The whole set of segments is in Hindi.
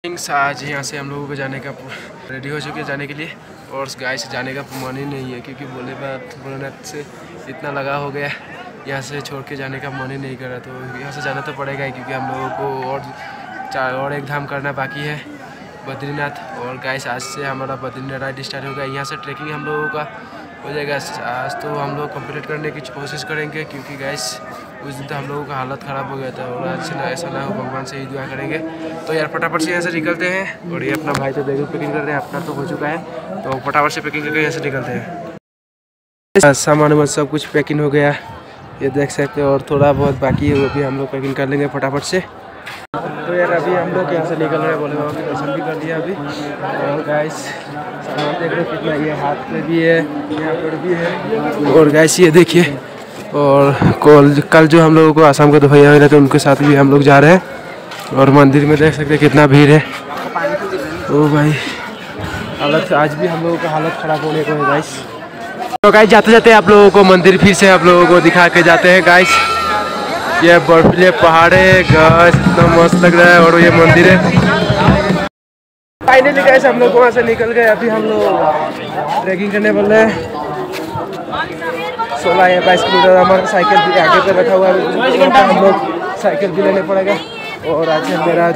आज यहाँ से हम लोगों को जाने का रेडी हो चुके हैं जाने के लिए। और गाय से जाने का मन ही नहीं है क्योंकि भोलेनाथ से इतना लगा हो गया, यहाँ से छोड़ के जाने का मन ही नहीं कर रहा। तो यहाँ से जाना तो पड़ेगा ही क्योंकि हम लोगों को और एक धाम करना बाकी है, बद्रीनाथ। और गाइस आज से हमारा बद्रीनाथ राइड स्टार्ट होगा। यहाँ से ट्रैकिंग हम लोगों का हो जाएगा। आज तो हम लोग कंप्लीट करने की कोशिश करेंगे क्योंकि गाइस उस दिन तो हम लोगों का हालत ख़राब हो गया था। और आज से ऐसा ना हो, भगवान से ही दुआ करेंगे। तो यार फटाफट से यहाँ से निकलते हैं। और ये अपना भाई तो देखो पैकिंग कर रहे हैं, अपना तो हो चुका है। तो फटाफट से पैकिंग करके यहाँ से निकलते हैं। सामान सब कुछ पैकिंग हो गया, ये देख सकते हो। और थोड़ा बहुत बाकी है, वो भी हम लोग पैकिंग कर लेंगे फटाफट से। तो यार अभी हम लोग यहाँ से निकल रहे हैं, भोले बाबा के दर्शन भी कर दिया अभी। और गाइस सामान देख रहे हो कितना, ये हाथ पे भी है, यहाँ पर भी है। और गाइस ये देखिए। और कल जो हम लोगों को आसाम का भैया मिले थे, उनके साथ भी हम लोग जा रहे हैं। और मंदिर में देख सकते हैं कितना भीड़ है। ओ भाई हालत, आज भी हम लोगों का हालत ख़राब होने को है गाइस। तो गाइस जाते जाते आप लोगों को मंदिर फिर से आप लोगों को दिखा के जाते हैं गाइस। ये बर्फीले पहाड़ है गाइस, इतना मस्त लग रहा है। और ये मंदिर है। फाइनली गाइस हम लोग वहाँ से निकल गए। अभी हम लोग ट्रैकिंग करने वाले हैं। 16 या 22 किलोमीटर। हमारा साइकिल भी आगे पे रखा हुआ है, हम लोग साइकिल भी लेने पड़ेगा। और आज है मेरा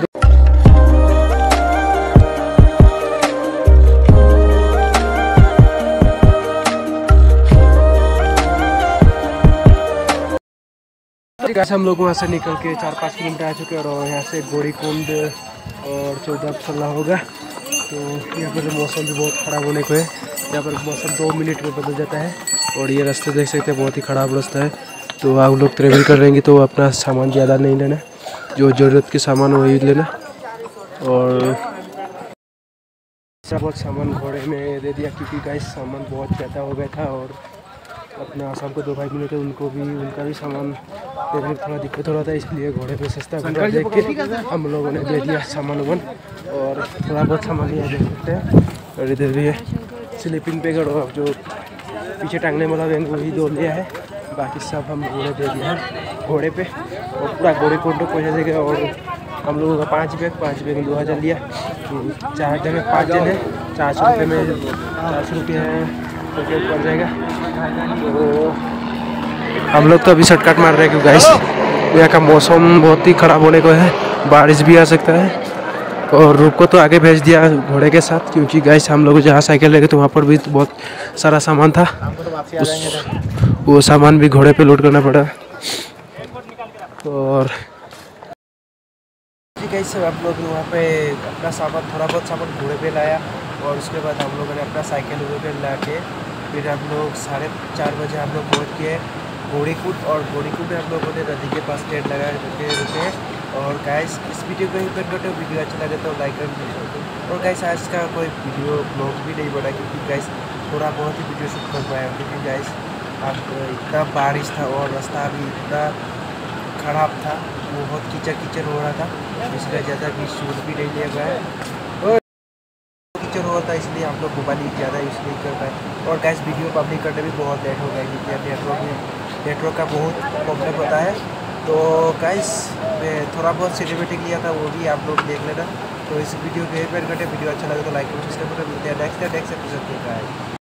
हम लोग वहाँ से निकल के 4-5 किलोमीटर आ चुके हैं। और यहाँ से गोरीकुंड और 14 होगा। तो यहाँ पर मौसम भी बहुत ख़राब होने को है। यहाँ पर मौसम 2 मिनट में बदल जाता है। और ये रास्ते देख सकते हैं, बहुत ही ख़राब रास्ता है। तो आप लोग ट्रेवल कर रहेंगे तो अपना सामान ज़्यादा नहीं लेना, जो ज़रूरत के सामान वही लेना। और बहुत सामान घोड़े में दे दिया क्योंकि गाइस सामान बहुत ज़्यादा हो गया था। और अपना आसाम को 2 भाई मिले थे, उनका भी सामान देखने में थोड़ा दिक्कत हो रहा था, इसलिए घोड़े पे सस्ता घोड़ा देख के हम लोगों ने दे दिया सामान। और थोड़ा बहुत सामान लिया देख सकते हैं। और इधर भी है स्लीपिंग बैग, और जो पीछे टांगने वाला बैग वही 2 लिया है। बाकी सब हम लोगों ने दे दिया है घोड़े पे। और पूरा गोरीकुंड को पहुँचा देगा। और हम लोगों का 5 बैग में 2000 लिया। 4 जगह 5 जन है, 400 रुपये में 400 रुपये पड़ जाएगा। तो हम लोग तो अभी शॉर्टकट मार रहे हैं क्योंकि गाइस यहाँ का मौसम बहुत ही ख़राब होने को है, बारिश भी आ सकता है। और रूप को तो आगे भेज दिया घोड़े के साथ क्योंकि गाइस हम लोग जहाँ साइकिल लेके तो वहाँ पर भी बहुत सारा सामान था, वो सामान भी घोड़े पे लोड करना पड़ा। और गाइस आप लोग वहाँ पे अपना सामान, थोड़ा बहुत सामान घोड़े पे लाया। और उसके बाद हम लोगों ने अपना साइकिल पे ला के फिर हम लोग 4:30 बजे हम लोग पहुँच गए गोरीकुंड। और गोरीकुंड में हम लोगों ने नदी के पास टेंट लगा के रुके। और गाइस इस वीडियो को ही कर करते, वीडियो अच्छा लगे तो लाइक कर दीजिए। और गाइस आज का कोई वीडियो ब्लॉग भी नहीं बना क्योंकि गाइस थोड़ा बहुत ही वीडियो शूट कर पाया क्योंकि गाइस अब इतना बारिश था और रास्ता भी इतना ख़राब था, बहुत कीचड़ हो रहा था, इसलिए ज़्यादा भी शूट भी नहीं लिया गया। कीचड़ हो रहा था इसलिए हम लोग मोबाइल ज़्यादा यूज़ नहीं कर पाए। और गाइस वीडियो पब्लिक करने भी बहुत लेट हो गया क्योंकि नेटवर्क का बहुत प्रॉब्लम होता है। तो गाइस मैं थोड़ा बहुत सिनेमेटिक लिया था, वो भी आप लोग देख लेना। तो इस वीडियो को यहीं पर करते, वीडियो अच्छा लगे तो लाइक और सब्सक्राइब करें। मिलते हैं नेक्स्ट एपिसोड में।